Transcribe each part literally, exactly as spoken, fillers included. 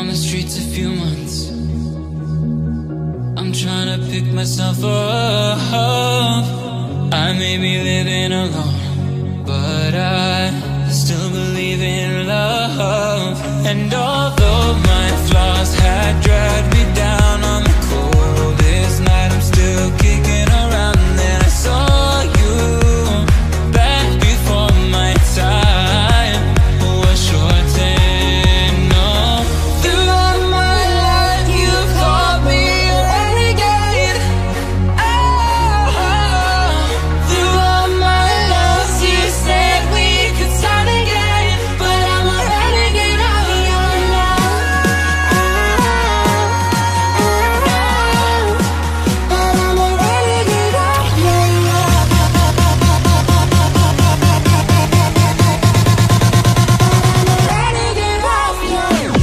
on the streets a few months. I'm trying to pick myself up. I may be living alone, but I still believe in love. And although my flaws had dragged me down on the coldest night, I'm still kicking around. And then I saw you back before my time was shortened. No, throughout my life you've called me a renegade. Oh, throughout my loves you said we could start again, but I'm a renegade of your love. But I'm a renegade of your love. Renegade of your love.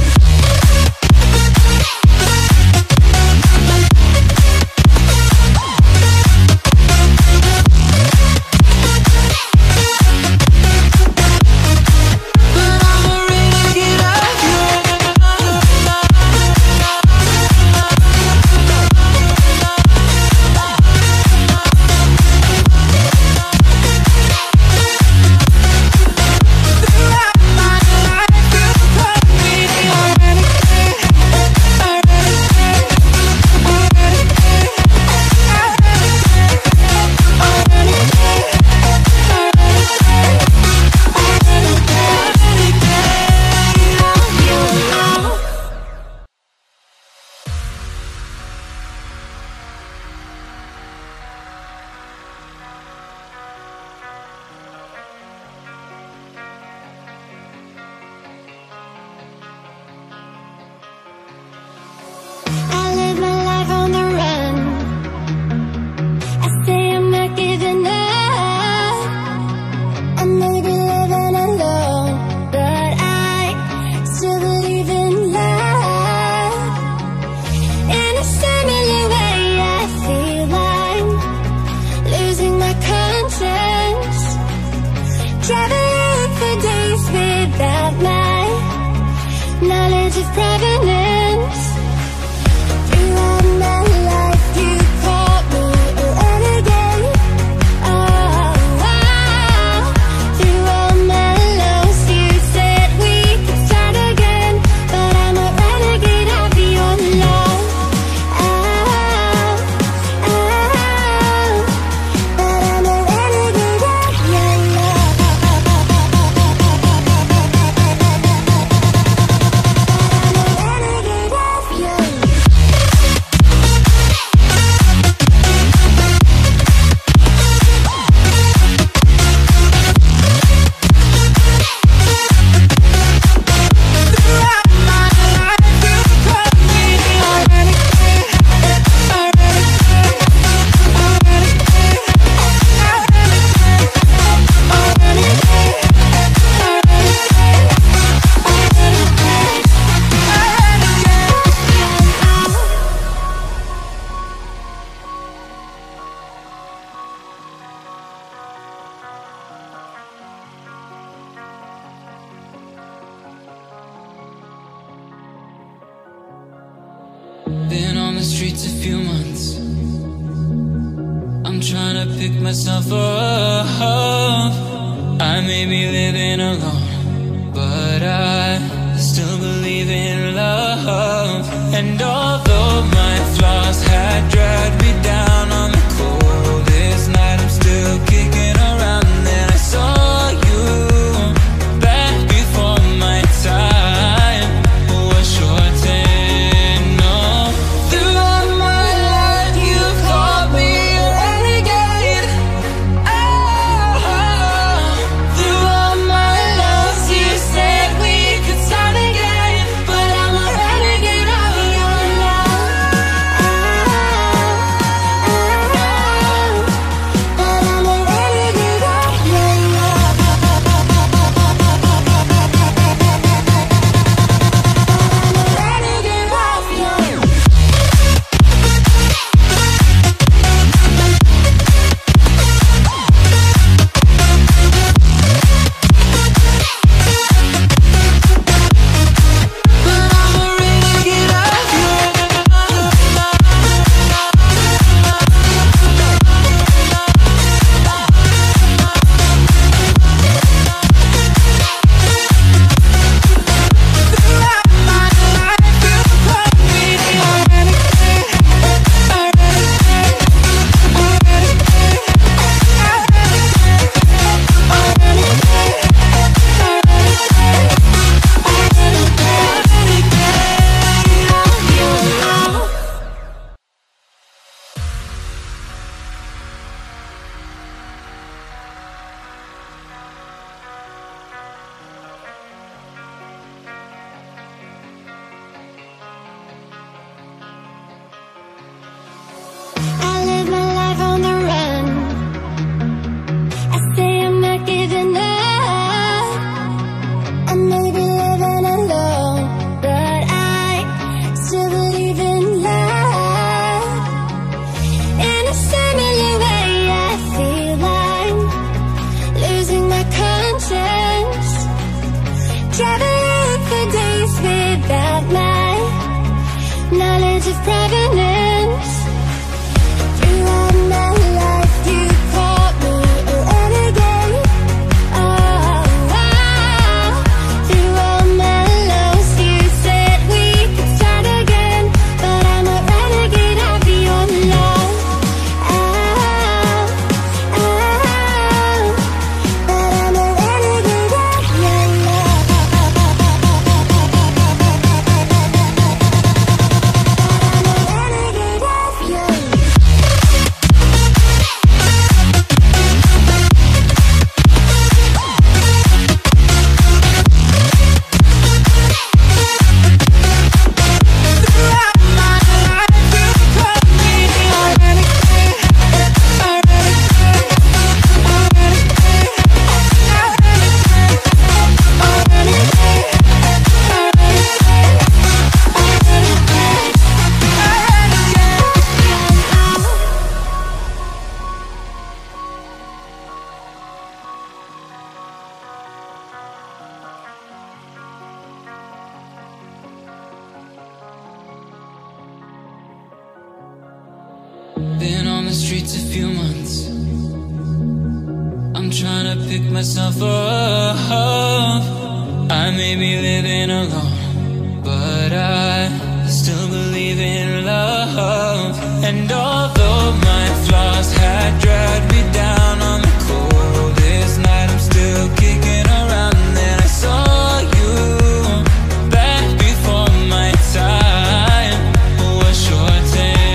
I live my life on the run. I say I'm not giving up. I may be living alone, but I still believe in love. In a similar way, I feel I'm losing my conscience, traveling for days without my knowledge of provenance. Throughout my life you called me a renegade. Oh, wow. Throughout my lows you said we could start again, but I'm a renegade of your love. Oh, oh, but I'm a renegade of your love. I'm a renegade of your love. Been on the streets a few months. I'm trying to pick myself up. I may be living alone, but I still believe in love. And although my flaws had dragged me down on the coldest night, I'm still kicking around. And then I saw you back before my time was shortened. No, throughout my life you've called me a renegade. Oh, throughout my loves you said we could start again, but I'm a renegade of your love. for days without my knowledge of provenance. Throughout my life you caught me a renegade. Oh, wow. Through all my lows you said we could start again, but I'm a renegade of your love. Oh, oh, but I'm a renegade of your love. Been on the streets a few months. I'm trying to pick myself up. I may be living alone, but I still believe in love. And although my flaws had dragged me down on the coldest night, I'm still kicking around. And then I saw you back before my time was short.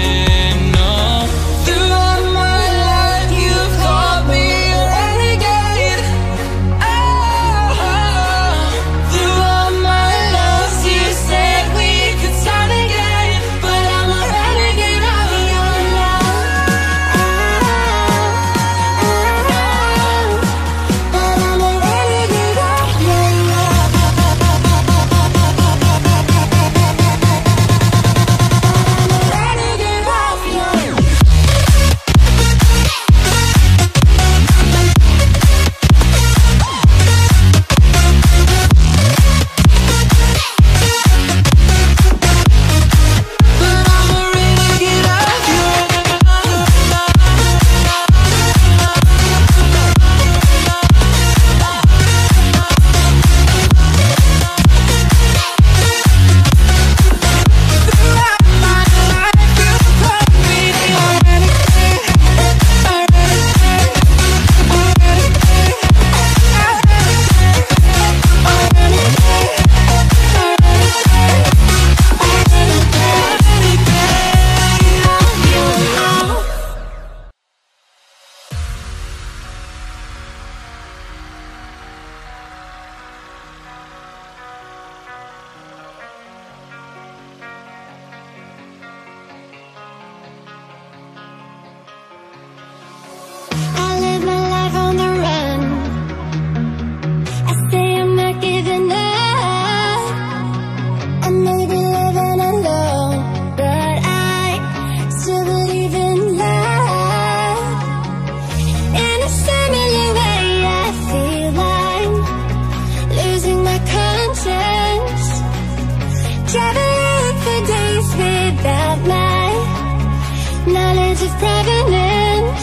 Knowledge of provenance.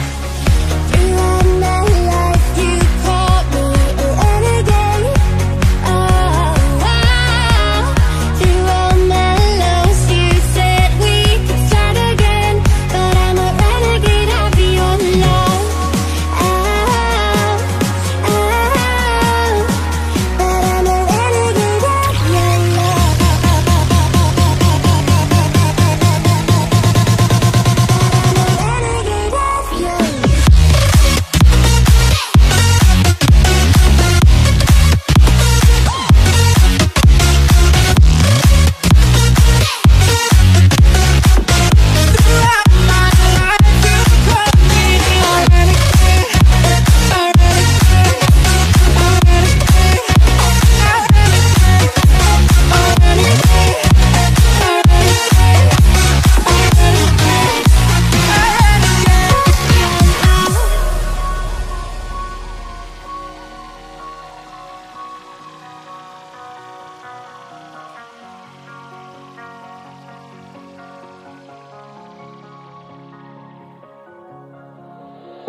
Throughout my life you caught me a renegade. Oh, wow. Through all my lows you said we could start again, but I'm a renegade of your love. Oh, oh, but I'm a renegade of your love. I'm a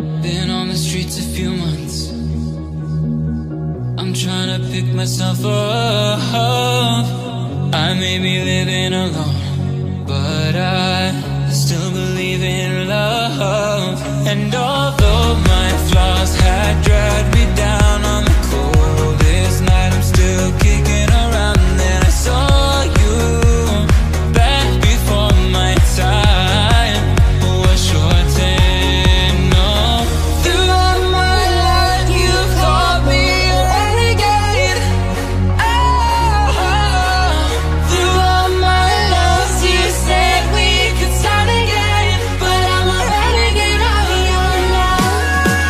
Been on the streets a few months. I'm trying to pick myself up. I may be living alone, but I still believe in love. And although my flaws had dragged me down on the coldest night, I'm still kicking around. Then I saw you back before my time was shortened. No, throughout my life you've called me a renegade. Oh, throughout my loves you said we could start again, but I'm a renegade of your love.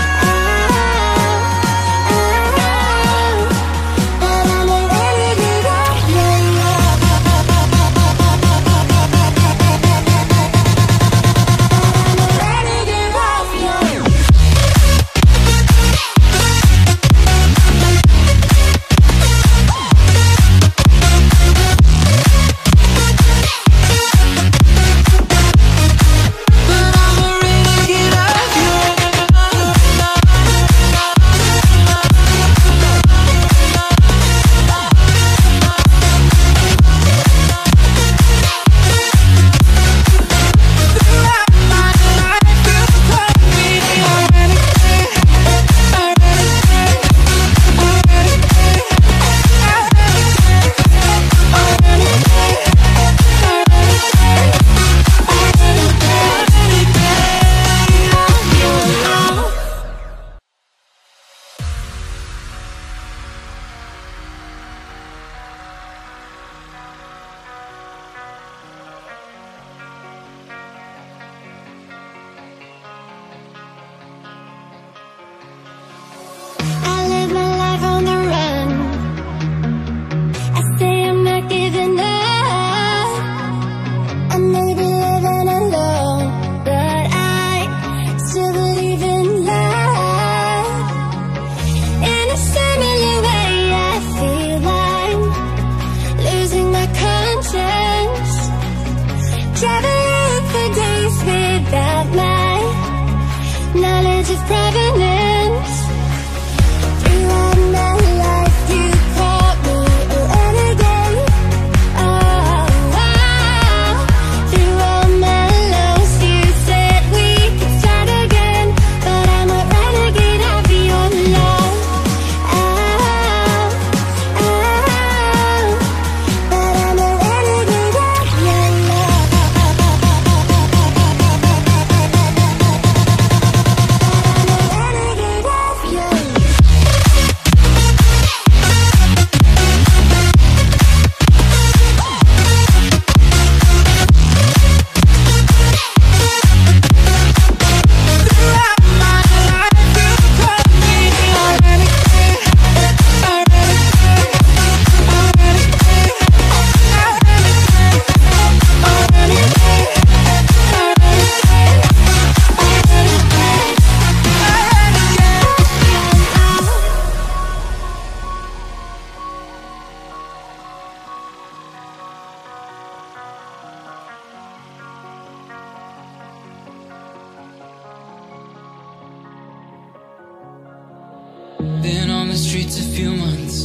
But I'm a renegade of your love. I'm a renegade of your love. I live my life on the run. I say I'm not giving up. I may be living alone, but I still believe in love. In a similar way, I feel I'm losing my conscience, traveling for days without my knowledge of provenance. Throughout my life you called me a renegade. Oh, wow. Throughout my lows you said we could start again, but I'm a renegade of your love. Oh, oh, but I'm a renegade of your love. I'm a renegade of your love. Been on the streets a few months.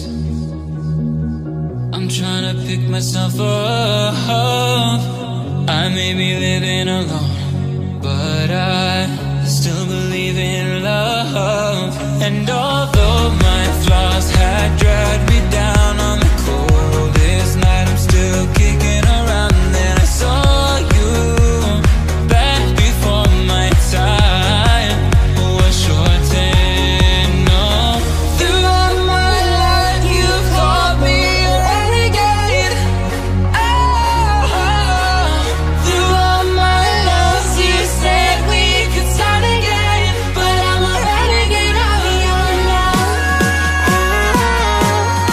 I'm trying to pick myself up. I may be living alone, but I still believe in love. And although my flaws had dragged me down on the coldest night, I'm still kicking around. Then I saw you back before my time was shortened. No, throughout my life you've called me a renegade. Oh, throughout my loves you said we could start again, but I'm a renegade of your love.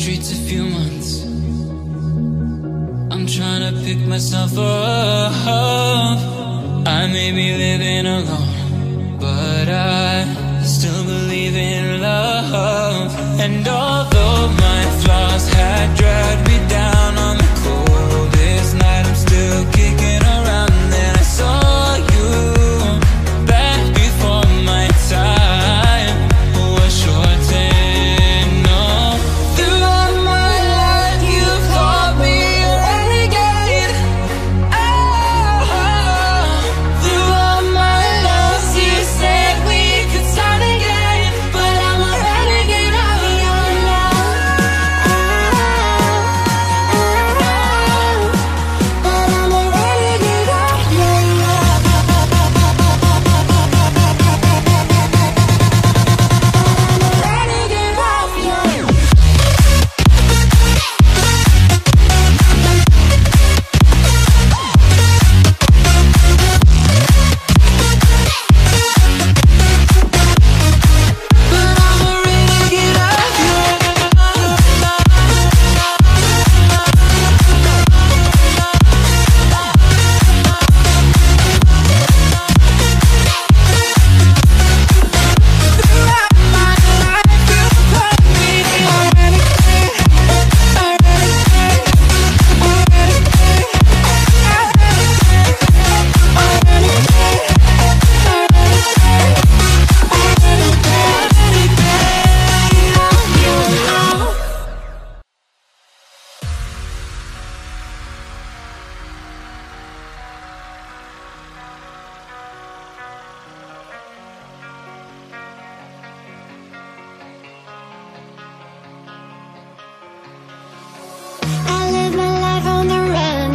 streets a few months. I'm trying to pick myself up. I may be living alone, but I still believe in love. And although my flaws had dragged me down on the coldest night, I'm still kicking around. Then I saw you back before my time was shortened. No, throughout my life you've called me a renegade. Oh, throughout my loves you said we could start again, but I'm a renegade of your love. But I'm a renegade of your love. Renegade of your love. But I'm a renegade of your throughout my life you called me a renegade, a renegade, a renegade, a renegade, a renegade, a renegade of your love. I live my life on the run.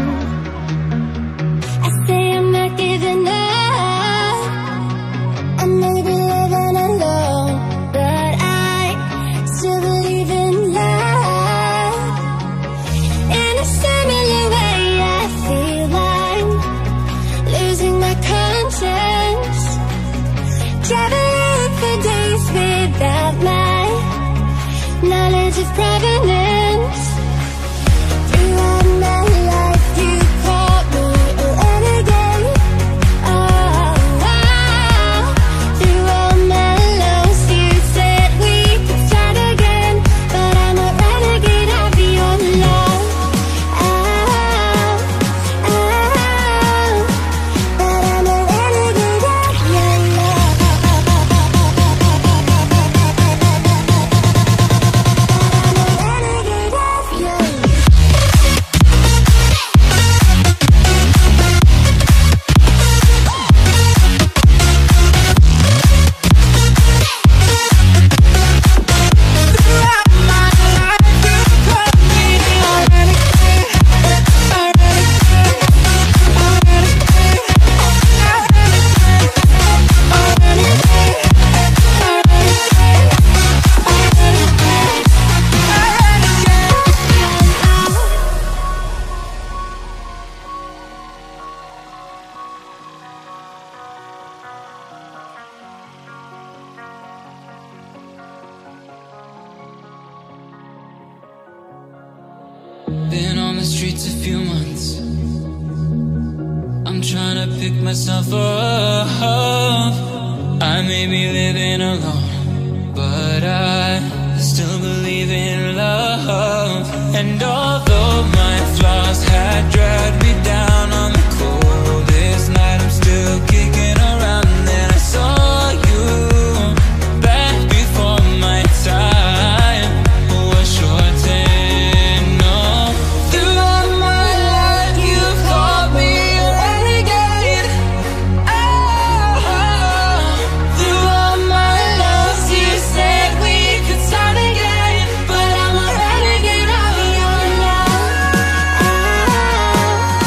I say I'm not giving up. I may be living alone, but I still believe in love. In a similar way, I feel I'm losing my conscience, traveling for days without my knowledge of provenance. Throughout my life you called me a renegade. Oh, wow. Throughout my lows you said we could start again, but I'm a renegade of your love. Oh, oh, but I'm a renegade of your love. But I'm a renegade of your love. Throughout my life you called me a renegade, a renegade, a renegade, a renegade, a renegade, a renegade, Been on the streets a few months. I'm trying to pick myself up. I may be living alone, but I still believe in love. And although my flaws had dragged me down on the coldest night, I'm still kicking around. Then I saw you back before my time was shortened. No, throughout my life you've called me a renegade. Oh, throughout my loves you said we could start again, but I'm a renegade of your love.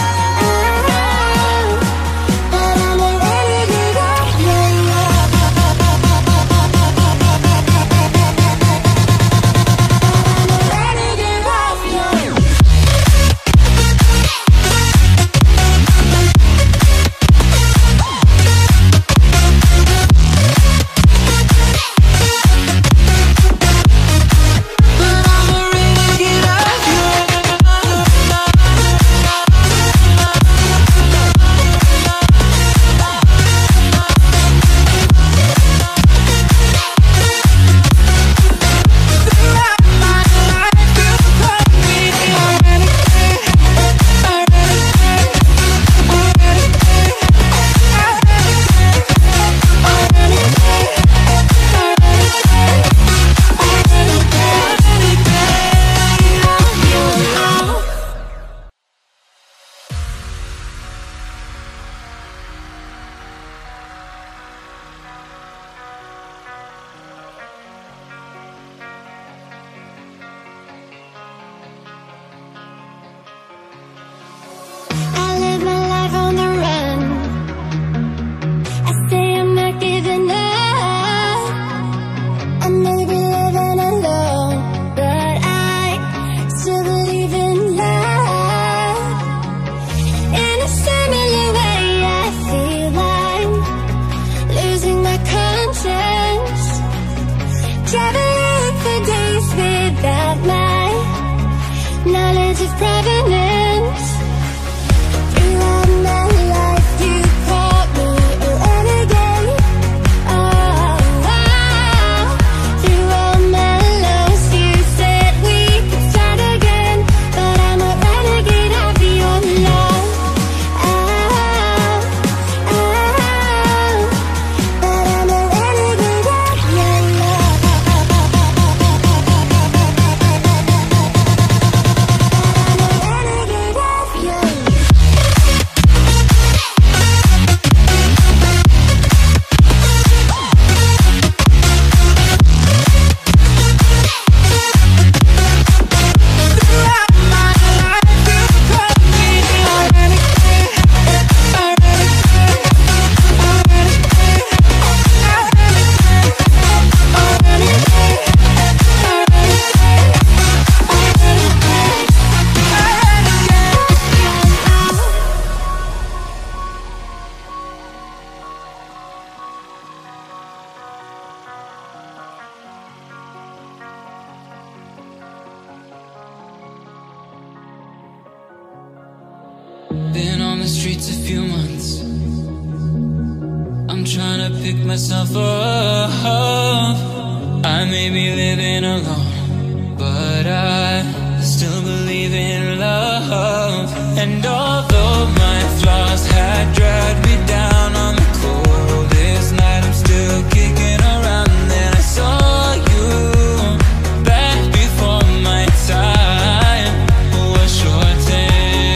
knowledge of provenance. Throughout my life you called me a renegade. Oh, oh. Through all my lows you said we could start again, but I'm a renegade of your love. Oh, oh, but I'm a renegade of your love. Been on the streets a few months. I'm trying to pick myself up. I may be living alone, but I still believe in love. And although my flaws had dragged me down on the coldest night, I'm still kicking around. And then I saw you back before my time was shortened.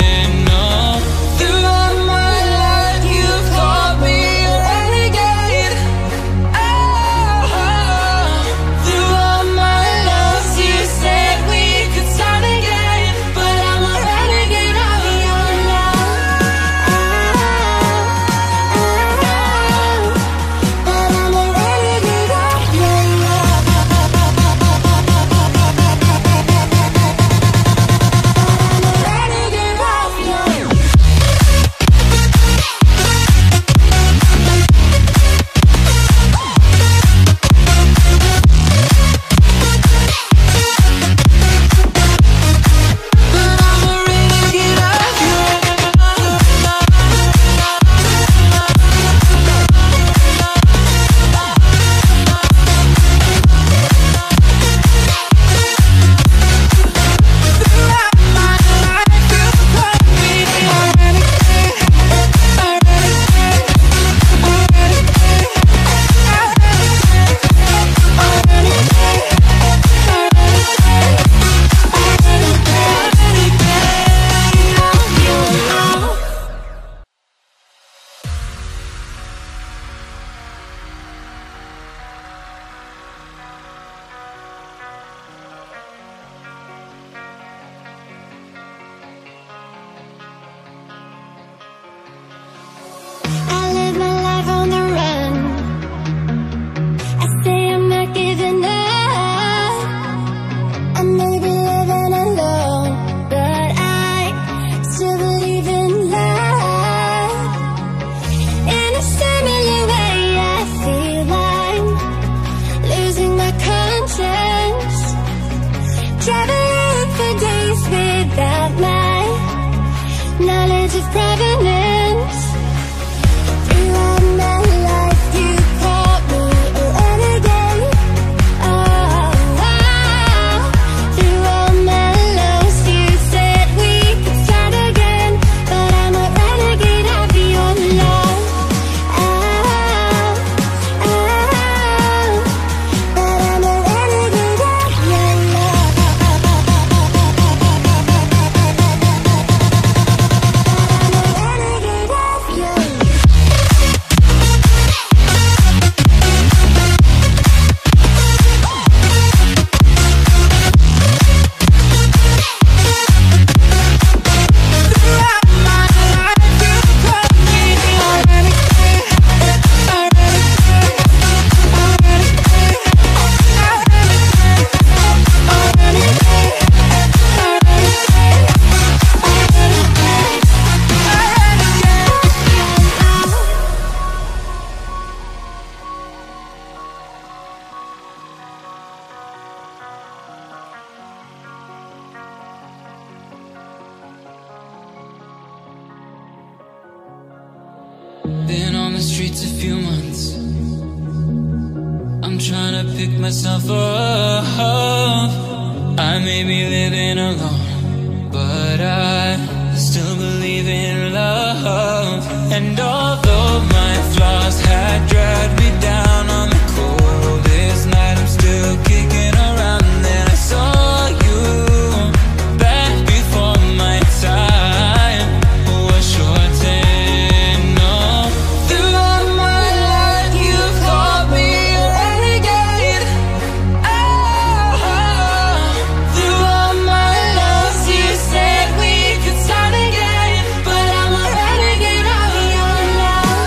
Knowledge of provenance. Throughout my life you called me a renegade. Oh, oh. Through all my lows you said we could start again, but I'm a renegade of your love. Oh, oh, but I'm a renegade of your love. I'm a streets a few months. I'm trying to pick myself up. I may be living alone, but I still believe in love. And although my flaws had dragged me down on the coldest night, I'm still kicking around. And then I saw you back before my time was shortened. No, throughout my life you've called me a renegade. Oh, throughout my loves you said we could start again, but I'm a renegade of your love.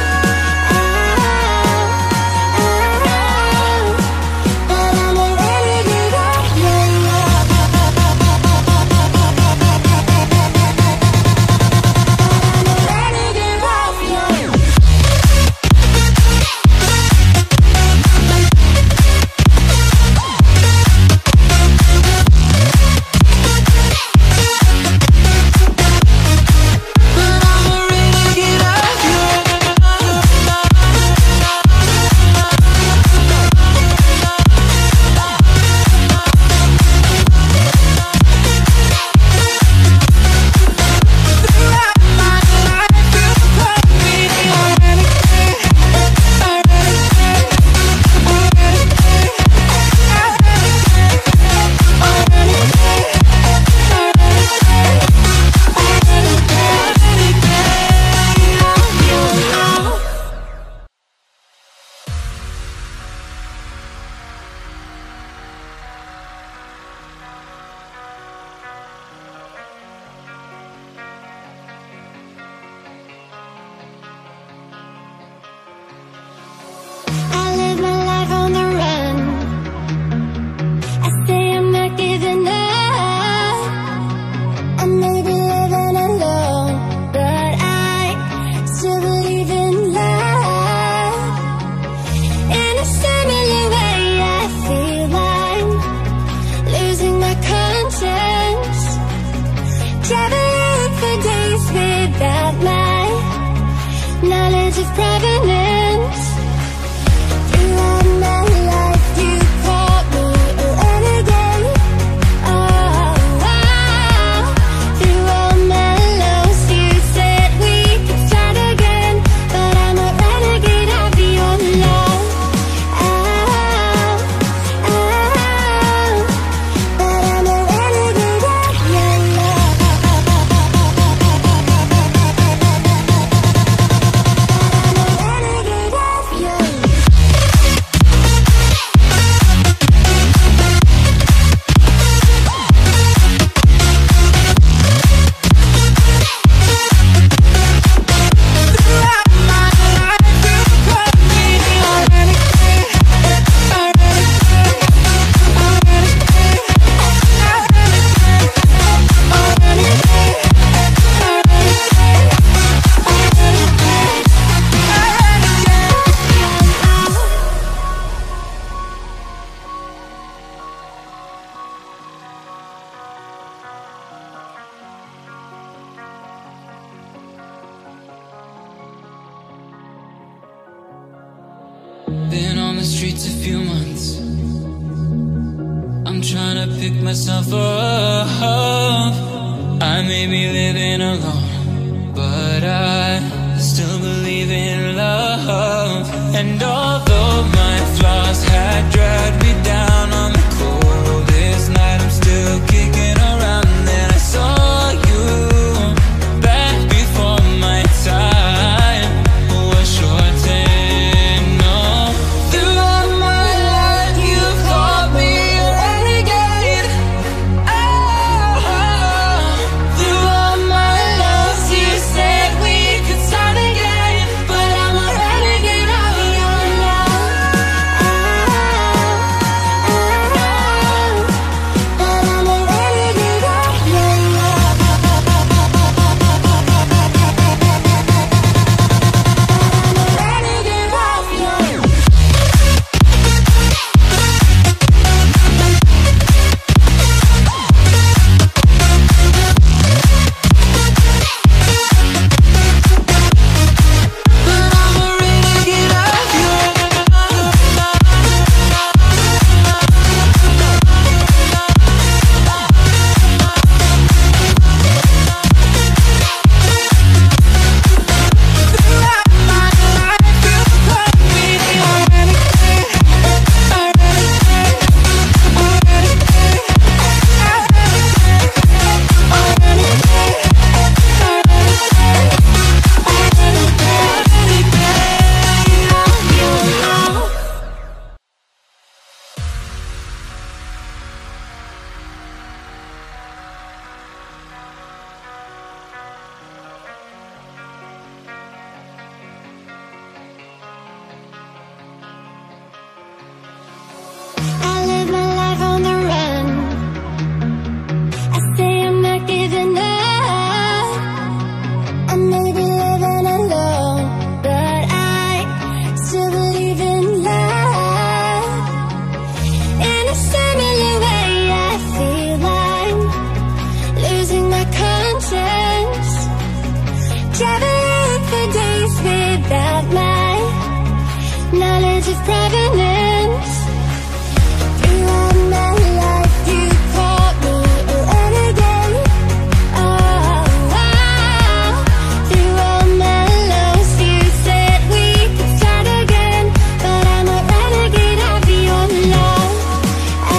But I'm a renegade of your love. I'm a renegade of your love. I live my life on the run. I say I'm not giving up. I may be living alone, but I still believe in love. In a similar way, I feel I'm losing my conscience, traveling for days without my knowledge of provenance. Throughout my life you called me a renegade. Oh, wow. Through all my lows you said we could start again, but I'm a renegade of your love. Oh, oh, but I'm a renegade of your love. I'm a renegade of your love. Been on the streets a few months. I'm trying to pick myself up. I may be living alone, but I still believe in love. And although my flaws had dragged me down on the coldest night, I'm still kicking around. And then I saw you back before my time was shortened. No, throughout my life you've called me a renegade. Oh, throughout my loves you said we could start again, but I'm a renegade of your love. traveling for days without my knowledge of provenance. Throughout my life you taught me a renegade. Oh, wow. Through all my lows you said we could start again, but I'm a renegade of your love. Oh,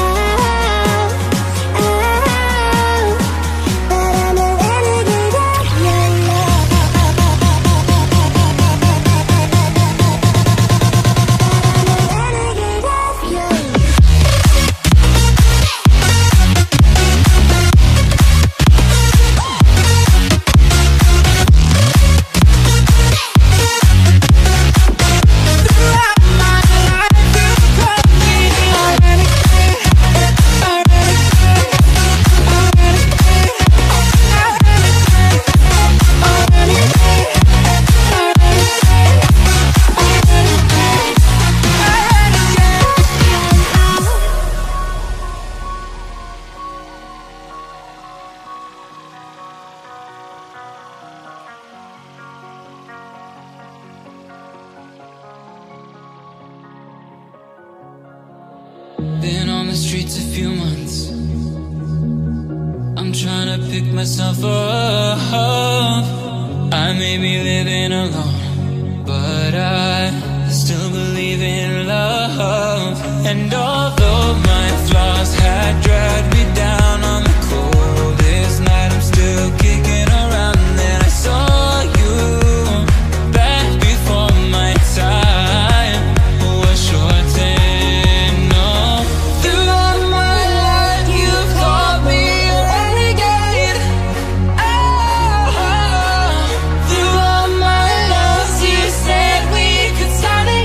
oh, but I'm a renegade of your love. Been on the streets a few months. I'm trying to pick myself up. I may be living alone, but I still believe in love. And although my flaws had dragged me down on the coldest night, I'm still kicking around. And then I saw you back before my time was shortened.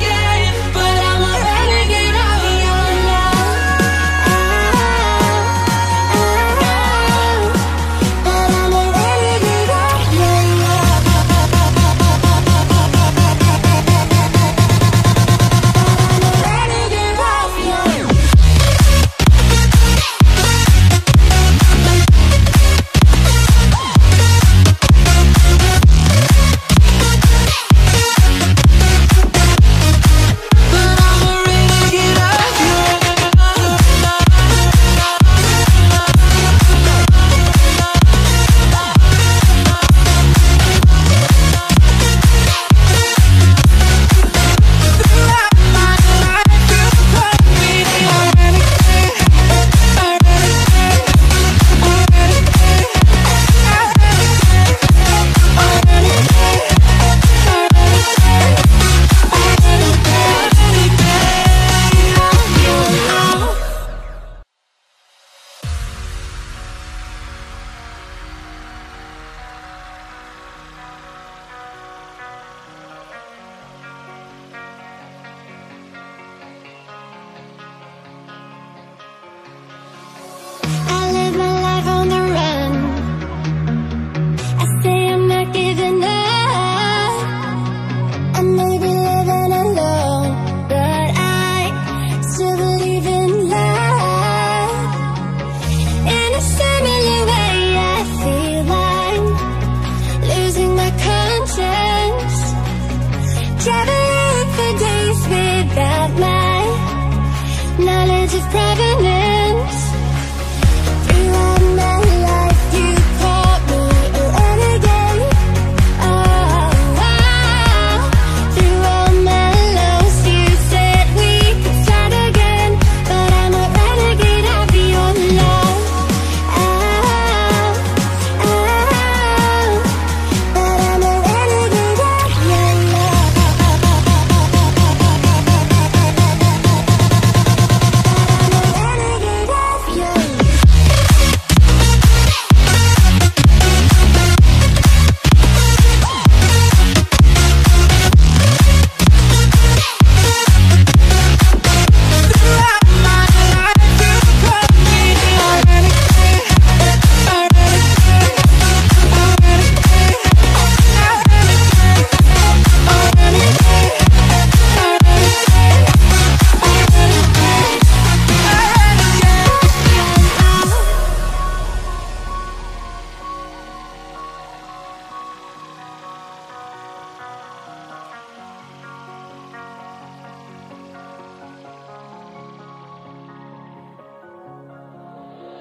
Oh,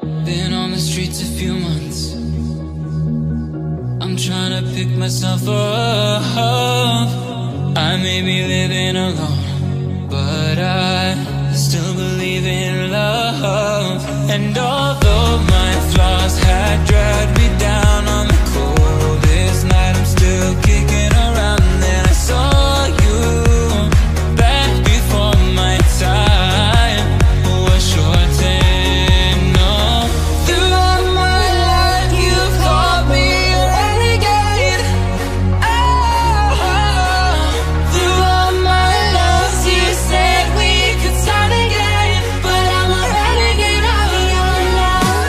Been on the streets a few months. I'm trying to pick myself up. I may be living alone, but I still believe in love. And although my flaws had dragged me down on the coldest night, I'm still kicking around. Then I saw you back before my time was shortened. No, throughout my life you've called me a renegade. Oh, throughout my loves you said we could start again, but I'm a renegade of your love.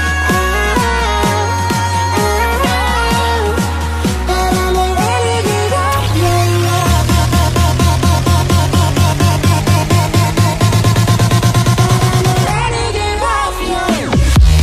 But I'm a renegade of your love. I'm a renegade of your love.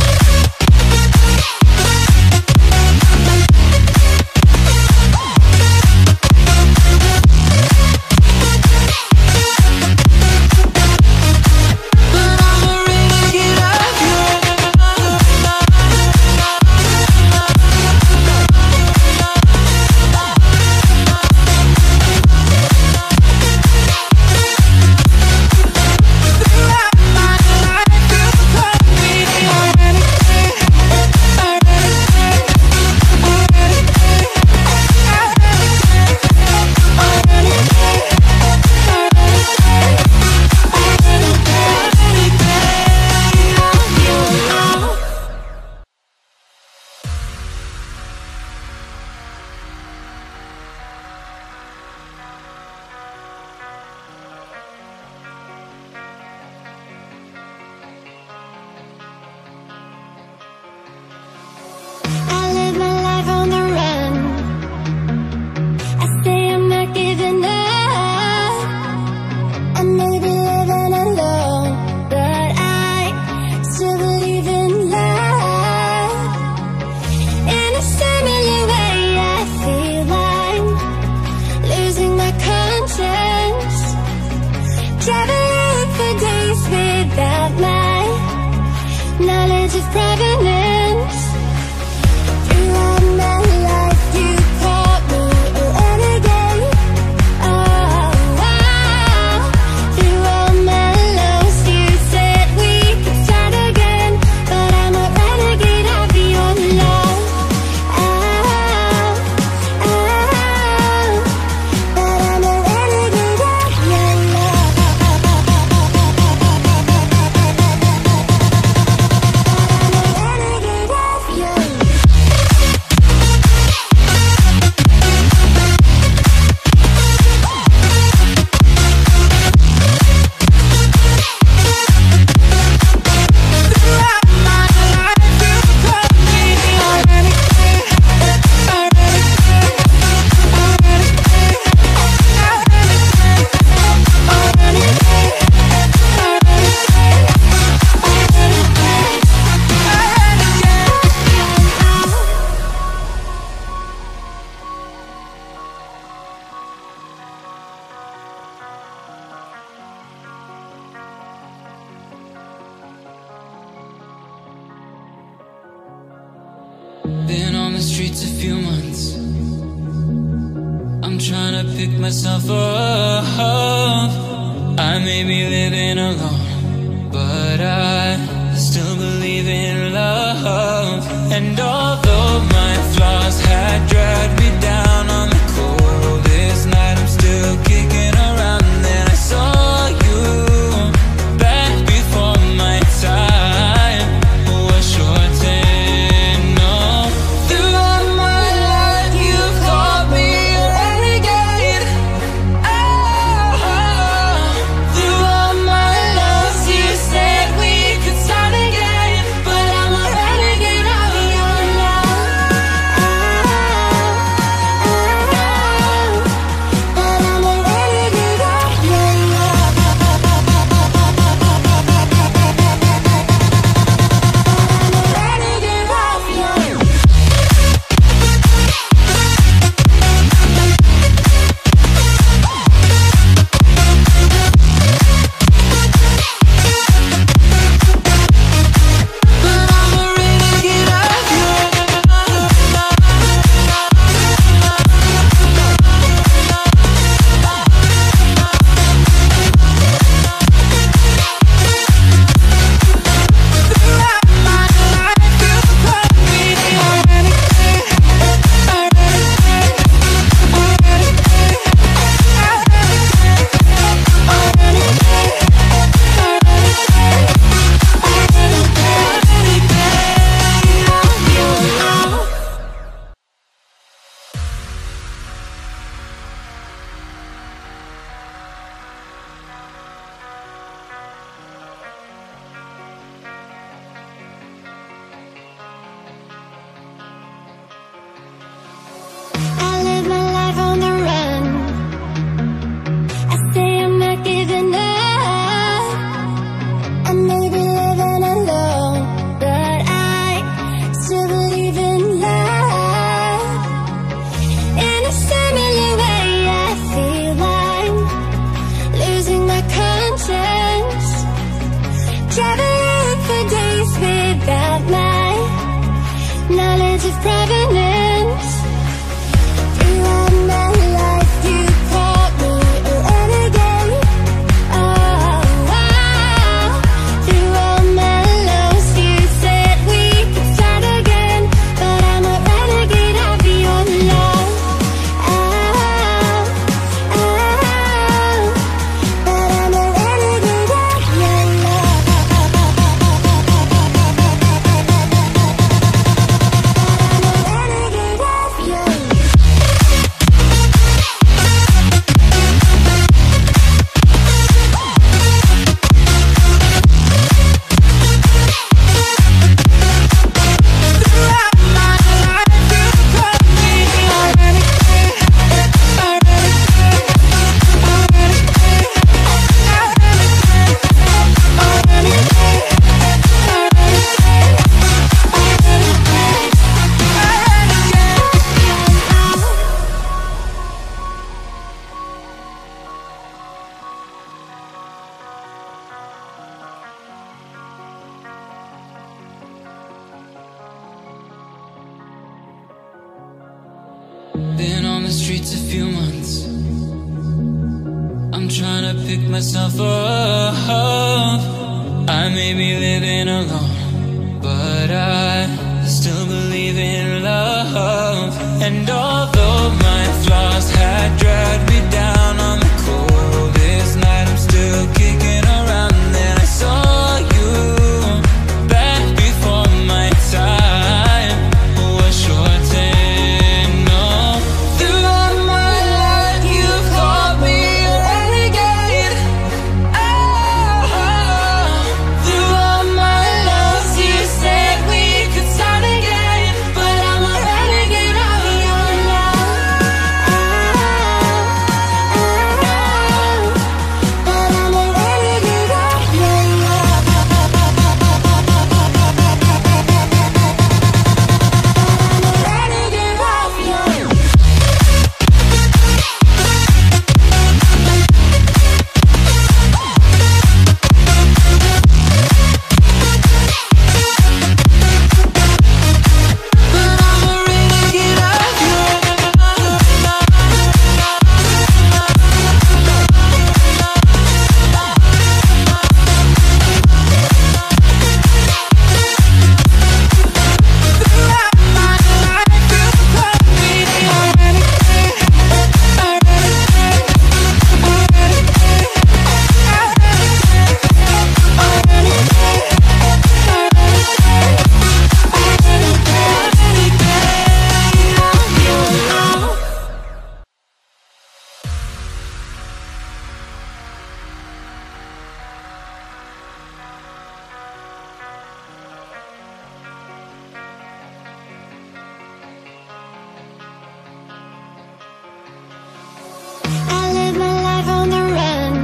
I live my life on the run. I say I'm not giving up. I may be living alone, but I still believe in love. In a similar way, I feel I'm losing my conscience, traveling for days without my knowledge of provenance. Throughout my life you called me a renegade. Oh, wow. Throughout my lows you said we could start again, but I'm a renegade of your love. Oh, oh, but I'm a renegade of your love. Been on the streets a few months. I'm trying to pick myself up. I may be living alone, but I still believe in love. And although my flaws had dragged me down on the coldest night, I'm still kicking around. Then I saw you back before my time was shortened. No, throughout my life you've called me a renegade. Oh, throughout my loves you said we could start again, but I'm a renegade of your love. Been on the streets a few months. I'm trying to pick myself up. I may be living alone, but I still believe in love. And although my flaws had dragged me down on the coldest night, I'm still kicking around. Then I saw you back before my time was shortened. No, throughout my life you've called me a renegade. Oh, throughout my loves you said we could start again, but I'm a renegade of your love. But I'm a renegade of your love. I'm a renegade of your love. I live my life on the run.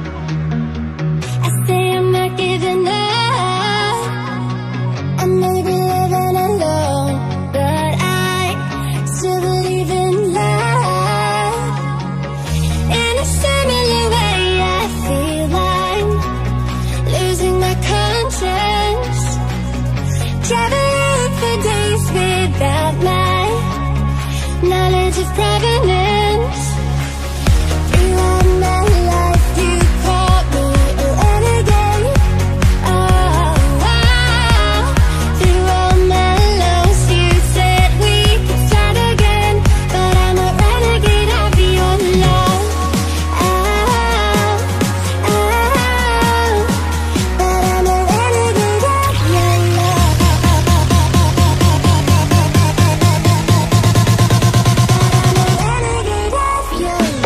I say I'm not giving up. I may be living alone, but I still believe in love. In a similar way, I feel I'm losing my conscience. Traveling for days without my knowledge of provenance. Throughout my life you called me a renegade. Oh, wow. Throughout my lows you said we could start again, but I'm a renegade of your love. Oh, oh, but I'm a renegade of your love. I'm a renegade of your love.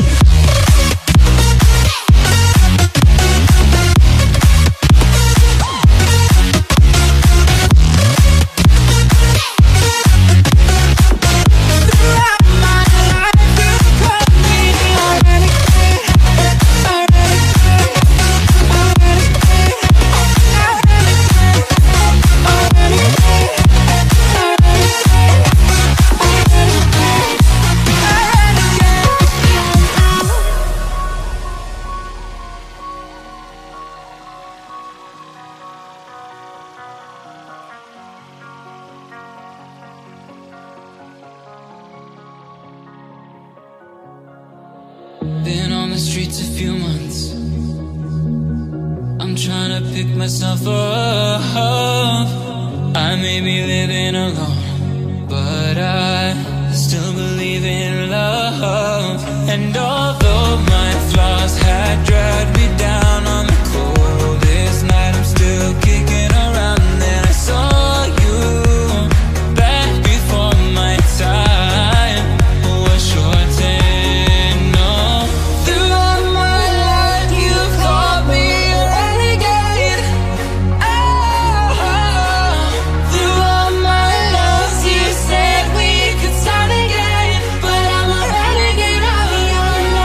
Been on the streets a few months. I'm trying to pick myself up. I may be living alone, but I still believe in love. And although my flaws had dragged me down on the coldest night, I'm still kicking around. Then I saw you back before my time was shortened. No, throughout my life you've called me a renegade. Oh, throughout my loves you said we could start again, but I'm a renegade of your love.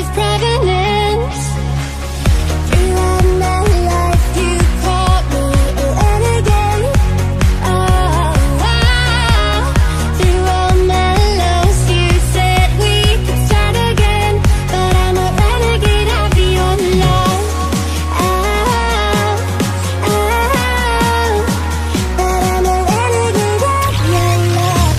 of provenance. Throughout my life you caught me a renegade. Oh, wow. Through all my lows you said we could start again, but I'm a renegade of your love. Oh, oh, but I'm a renegade of your love.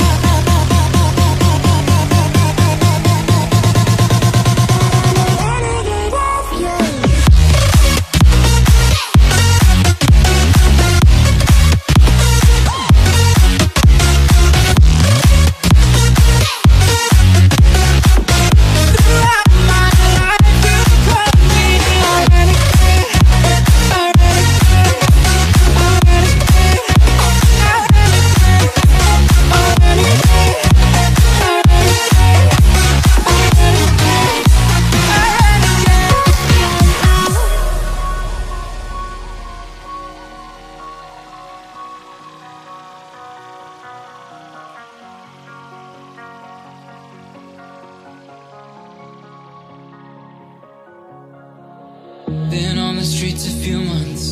Been on the streets a few months.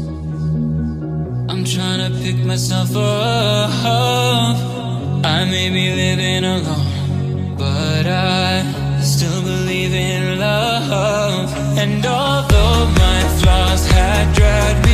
I'm trying to pick myself up. I may be living alone, but I still believe in love. And although my flaws had dragged me